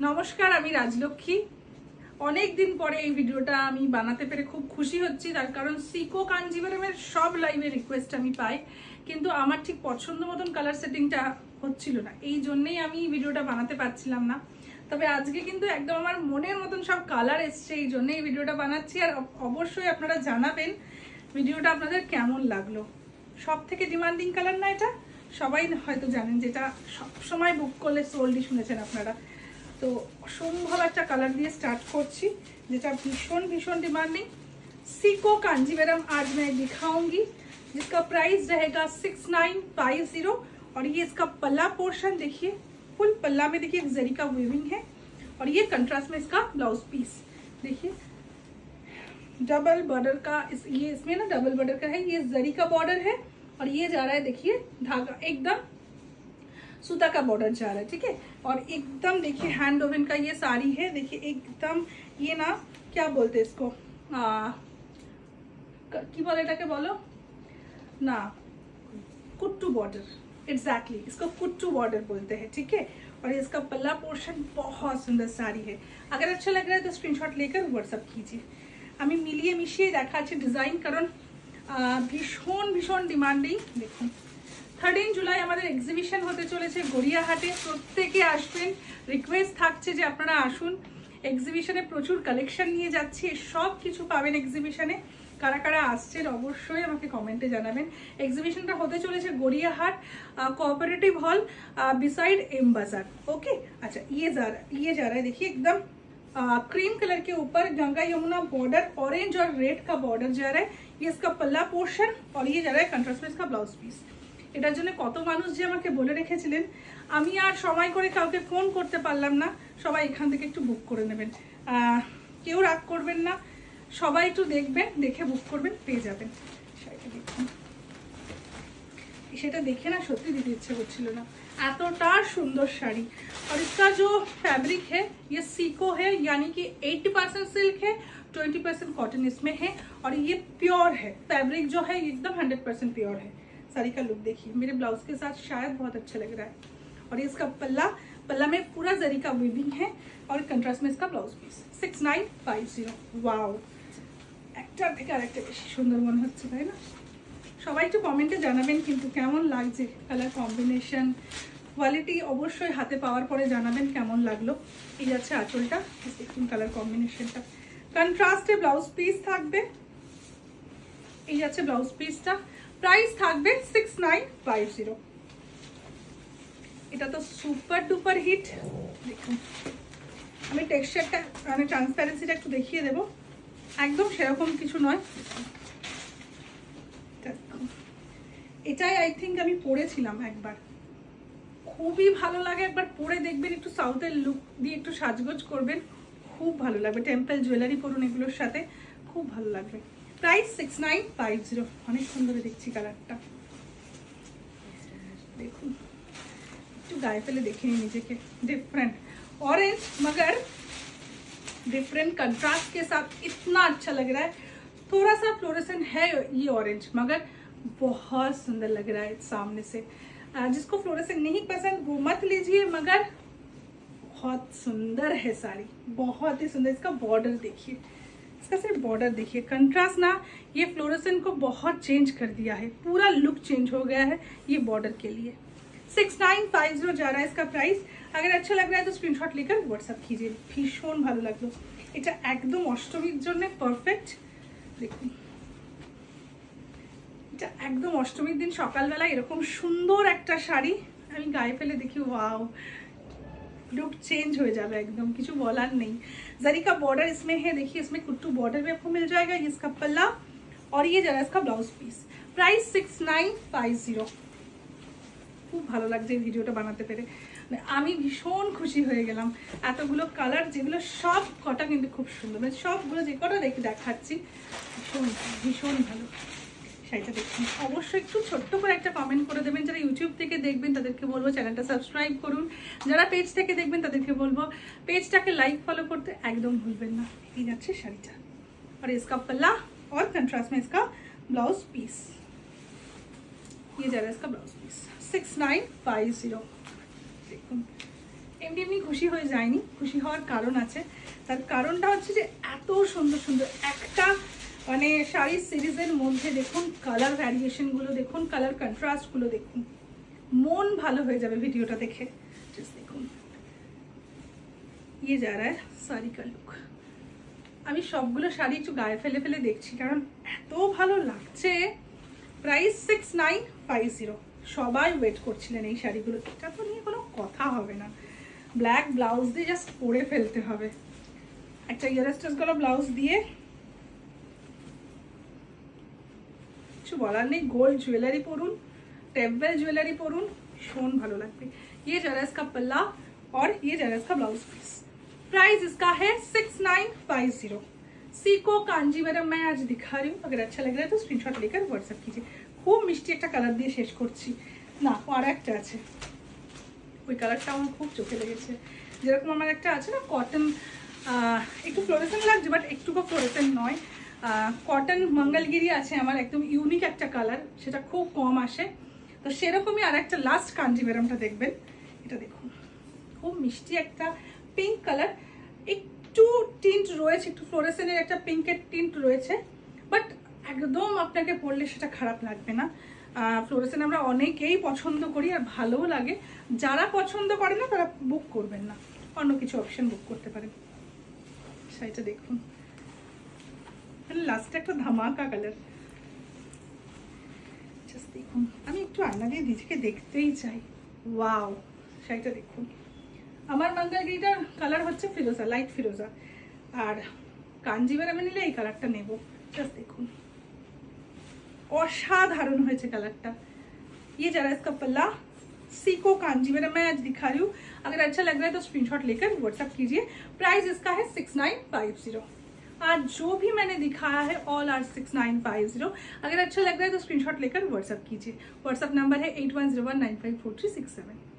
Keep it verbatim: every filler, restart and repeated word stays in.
নমস্কার, আমি রাজলক্ষ্মী। অনেক দিন পরে এই ভিডিওটা আমি বানাতে পেরে খুব খুশি হচ্ছি, তার কারণ সিকো কাঞ্জিভারামের সব লাইভে রিকোয়েস্ট আমি পাই, কিন্তু আমার ঠিক পছন্দ মতন কালার সেটিংটা হচ্ছিল না, এই জন্যই আমি ভিডিওটা বানাতে পারছিলাম না। তবে আজকে কিন্তু একদম আমার মনের মতন সব কালার এসছে, এই জন্যই এই ভিডিওটা বানাচ্ছি। আর অবশ্যই আপনারা জানাবেন ভিডিওটা আপনাদের কেমন লাগলো। সব থেকে ডিমান্ডিং কালার না এটা, সবাই হয়তো জানেন, যেটা সবসময় বুক করলে সোল্ডই শুনেছেন আপনারা। তো অসম্ভব একটা কালার দিয়ে স্টার্ট করছি, যেটা भीषण भीषण डिमांडिंग। सीको कांजीवरम आज मैं दिखाऊंगी, जिसका प्राइस रहेगा सिक्स नाइन फाइव जीरो। और ये इसका पल्ला पोर्शन देखिए, फुल पल्ला में देखिए जरी का वीविंग है। और ये कंट्रास्ट में इसका ब्लाउज पीस देखिए, डबल बॉर्डर का, इस ये इसमें ना डबल बॉर्डर का है, ये जरी का बॉर्डर है। और ये जा रहा है देखिए धागा, एकदम सूता का बॉर्डर जा रहा है, ठीक है। और एकदम देखिए हैंड ओवन का ये साड़ी है, देखिए एकदम ये ना क्या बोलते हैं इसको, आ, की बोले टाके बोलो ना, कुट्टू बॉर्डर, एग्जैक्टली इसको कुट्टू बॉर्डर बोलते हैं, ठीक है। और इसका पल्ला पोर्शन बहुत सुंदर साड़ी है। अगर अच्छा लग रहा है तो स्क्रीनशॉट लेकर व्हाट्सअप कीजिए। আমি মিলিয়ে মিশিয়ে দেখাচ্ছি ডিজাইন, কারণ ভীষণ ভীষণ ডিমান্ডিং। দেখুন থার্টিন জুলাই আমাদের এক্সিবিশন হতে চলেছে গড়িয়াহাটে, প্রত্যেকে আসবেন, রিকোয়েস্ট থাকছে যে আপনারা আসুন। এক্সিবিশনে প্রচুর কালেকশন নিয়ে যাচ্ছি, সব কিছু পাবেন এক্সিবিশনে। কারা কারা আসছেন অবশ্যই আমাকে কমেন্টে জানাবেন। এক্সিবিশনটা হতে চলেছে Gariahat cooperative hall beside M Bazaar, okay. अच्छा ये जा रहा ये जा रहा है देखिए एकदम क्रीम कलर के ऊपर गंगा यमुना बॉर्डर, ऑरेंज और रेड का बॉर्डर जा रहा है। ये इसका पल्ला पोर्शन और ये जा रहा है कंट्रास्ट में इसका ब्लाउज पीस। এটার জন্য কত মানুষ যে আমাকে বলে রেখেছিলেন, আমি আর সময় করে কাউকে ফোন করতে পারলাম না। সবাই এখান থেকে একটু বুক করে নেবেন, কেউ রাগ করবেন না, সবাই একটু দেখবেন, দেখে বুক করবেন, পেয়ে যাবেন। সেটা দেখে না সত্যি দিতে ইচ্ছে করছিল না, এতটা সুন্দর শাড়ি। और इसका जो फैब्रिक है ये सीको है, यानी कि अस्सी परसेंट सिल्क है, बीस परसेंट कॉटन इसमें है। और ये प्योर है, फैब्रिक जो है एकदम सौ परसेंट प्योर है। साड़ी का लुक देखिए, मेरे ब्लाउज के साथ शायद बहुत अच्छा लग रहा है। और ये इसका पल्ला, पल्ला में पूरा जरी का वीविंग है और कंट्रास्ट में इसका blouse piece. Six nine five zero. Wow, একটা থেকে আরেকটা বেশি সুন্দর মনে হচ্ছে, তাই না? সবাই একটু কমেন্টে জানাবেন কিন্তু কেমন লাগছে, কালার কম্বিনেশন, কোয়ালিটি অবশ্যই হাতে পাওয়ার পরে জানাবেন কেমন লাগলো। এই যাচ্ছে আঁচলটা, দেখুন কালার কম্বিনেশনটা, কন্ট্রাস্টে ব্লাউজ পিস থাকবে। এই যাচ্ছে ব্লাউজ পিসটা, প্রাইস থাকবে সিক্স নাইন ফাইভ জিরো। এটা তো সুপার ডুপার হিট। দেখুন আমি টেক্সচারটা মানে ট্রান্সপারেন্সিটা একটু দেখিয়ে দেবো, একদম সেরকম কিছু নয়। এটাই আই থিঙ্ক আমি পরেছিলাম একবার, খুবই ভালো লাগে, একবার পরে দেখবেন, একটু সাউথের লুক দিয়ে একটু সাজগোজ করবেন, খুব ভালো লাগবে। টেম্পল জুয়েলারি পরুন, এগুলোর সাথে খুব ভালো লাগবে। Price six nine five zero. অনেক সুন্দর দেখছি কালারটা, দেখুন একটু গায়ে ফেলে দেখে নিন নিজেকে। डिफरेंट ऑरेंज मगर डिफरेंट कंट्रास्ट के साथ इतना अच्छा लग रहा है। थोड़ा सा फ्लोरेसेंट है ये ऑरेंज, मगर बहुत सुंदर लग रहा है सामने से। जिसको फ्लोरेसेंट नहीं पसंद वो मत लीजिए, मगर बहुत सुंदर है साड़ी, बहुत ही सुंदर। इसका बॉर्डर देखिए, इसका सिर्फ बॉर्डर देखिए, कंट्रास्ट ना ये फ्लोरेसेंट को बहुत चेंज कर दिया है, पूरा लुक चेंज हो गया है ये बॉर्डर के लिए। सिक्स नाइन फाइव जीरो जा रहा है इसका प्राइस। अगर अच्छा लग रहा है तो स्क्रीनशॉट लेकर व्हाट्सअप कीजिए। भीषण ভালো লাগলো, এটা একদম অষ্টমীর জন্য পারফেক্ট। দেখুন এটা একদম অষ্টমীর দিন সকালবেলা এরকম সুন্দর একটা শাড়ি আমি গায়ে ফেলে দেখি, ওয়াও, लुक चेंज हो जाएगा एकदम, कुछ बोला नहीं। जरी का बॉर्डर इसमें है, देखिए इसमें कुट्टू बॉर्डर भी आपको मिल जाएगा। ये इसका पल्ला और ये जरा इसका blouse piece. Price six nine five zero. খুব ভালো লাগছে এই ভিডিওটা বানাতে পেরে, আমি ভীষণ খুশি হয়ে গেলাম। এতগুলো কালার, যেগুলো সব কটা কিন্তু খুব সুন্দর, মানে সবগুলো যে কটা দেখে দেখাচ্ছি ভীষণ ভীষণ ভালো। শাড়িটা দেখুন, অবশ্যই একটু ছোট্ট করে একটা কমেন্ট করে দেবেন। যারা ইউটিউব থেকে দেখবেন তাদেরকে বলবো চ্যানেলটা সাবস্ক্রাইব করুন, যারা পেজ থেকে দেখবেন তাদেরকে বলবো পেজটাকে লাইক ফলো করতে একদম ভুলবেন না। এই যাচ্ছে শাড়িটা, और इसका पल्ला और कंट्रास्ट में इसका ब्लाउज पीस। ये जा रहा है इसका blouse piece. Six nine five zero. देखो এমনি এমনি খুশি হয়ে যায়নি, খুশি হওয়ার কারণ আছে। তার কারণটা হচ্ছে যে এত সুন্দর সুন্দর একটা মানে শাড়ির সিরিজের মধ্যে দেখুন কালার ভ্যারিয়েশনগুলো দেখুন, কালার কন্ট্রাস্টগুলো দেখুন, মন ভালো হয়ে যাবে ভিডিওটা দেখে। জাস্ট দেখুন ইয়ে যা রা হ্যায় শাড়ি কা লুক। আমি সবগুলো শাড়ি একটু গায়ে ফেলে ফেলে দেখছি কারণ এত ভালো লাগছে। Price six nine five zero. সবাই ওয়েট করছিলেন এই শাড়িগুলো, এটা তো নিয়ে কোনো কথা হবে না। ব্ল্যাক ব্লাউজ দিয়ে জাস্ট পরে ফেলতে হবে, একটা ইয়ারস্টাস গলা ব্লাউজ দিয়ে, কিছু বলার নেই। গোল্ড জুয়েলারি পরুন, টেম্পল ज्वेलरी परुन, भीषण भालो लगবে। ये जरा इसका पल्ला और ये जरा इसका ब्लाउज पीस। प्राइस इसका है सिक्स नाइन फाइव जीरो। सीको कांजीवरम मैं आज दिखा रही हूँ, अगर अच्छा लग रहा है तो स्क्रीनशॉट लेकर व्हाट्सएप कीजिए। खूब मिष्टि একটা কালার দিয়ে শেষ করছি না, আর একটা আছে, ওই কালারটা আমার খুব চোখে লেগেছে। যেরকম আমার একটা আছে না কটন, একটু ফ্লোরেসেন্ট লাগছে বাট একটুকু ফ্লোরেসেন্ট নয়, কটন মঙ্গলগিরি আছে আমার, একদম ইউনিক একটা কালার, সেটা খুব কম আসে। তো সেরকমই আর একটা লাস্ট কাঞ্জিভরমটা দেখবেন, এটা দেখুন খুব মিষ্টি একটা পিঙ্ক কালার, একটু টিন্ট রয়েছে, একটু ফ্লোরেসেন্টের একটা পিঙ্কের টিন্ট রয়েছে, বাট একদম আপনাকে পরলে সেটা খারাপ লাগবে না। ফ্লোরেসেন্ট আমরা অনেকেই পছন্দ করি আর ভালোও লাগে, যারা পছন্দ করে না তারা বুক করবেন না, অন্য কিছু অপশন বুক করতে পারেন। শাড়িটা দেখুন, লাস্টে একটা ধামাকা কালার, জাস্ট দেখুন। আমি একটু আয়না দিয়ে নিজেকে দেখতেই চাই। ওয়াও, শাড়িটা দেখুন। আমার মঙ্গলগিরিটার কালার হচ্ছে ফিরোজা, লাইট ফিরোজা, আর কাঞ্জিভরমে নিলে এই কালারটা নেব। জাস্ট দেখুন असाधारण হয়েছে কালারটা। ये जरा इसका पल्ला, सीको कांजीवरम मैं आज दिखा रही हूँ, अगर अच्छा लग रहा है तो स्क्रीनशॉट लेकर व्हाट्सएप कीजिए। प्राइस इसका है सिक्स नाइन फाइव जीरो। आज जो भी मैंने दिखाया है all are six nine five zero. अगर अच्छा लग रहा है तो स्क्रीनशॉट लेकर व्हाट्सएप कीजिए। व्हाट्सएप नंबर है eight one zero one nine five four three six seven.